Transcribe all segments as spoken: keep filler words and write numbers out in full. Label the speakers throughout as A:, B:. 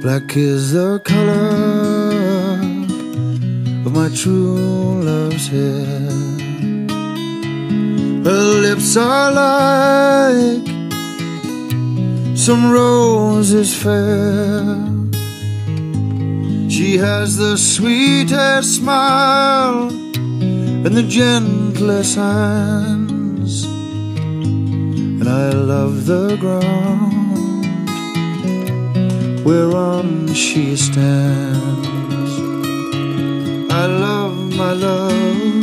A: Black is the color of my true love's hair. Her lips are like some roses fair. She has the sweetest smile and the gentlest hands, and I love the ground whereon she stands. I love my love,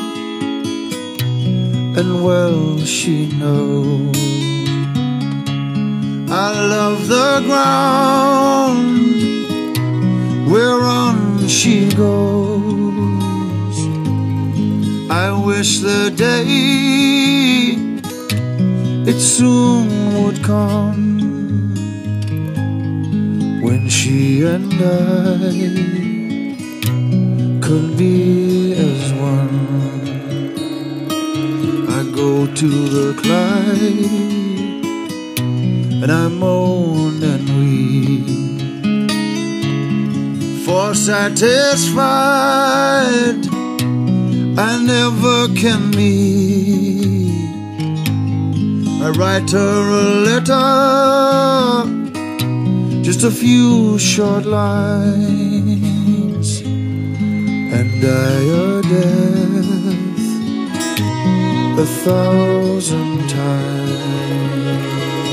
A: and well she knows. I love the ground whereon she goes. I wish the day it soon would come when she and I could be as one. I go to the Clyde and I mourn and weep, for satisfied I never can meet. I write her a letter, just a few short lines, and die a death a thousand times.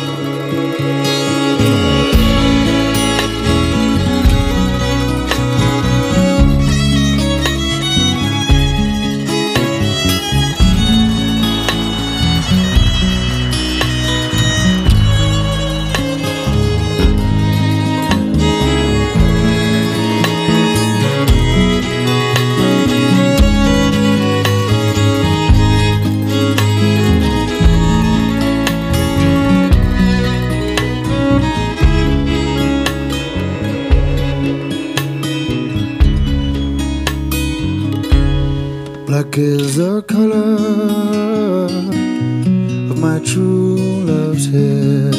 A: Black is the color of my true love's hair.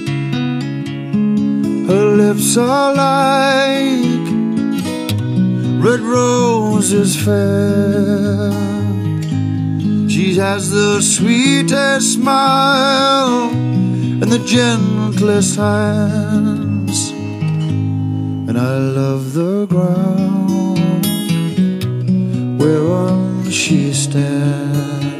A: Her lips are like red roses fair. She has the sweetest smile and the gentlest hands, and I love the ground whereon she stands.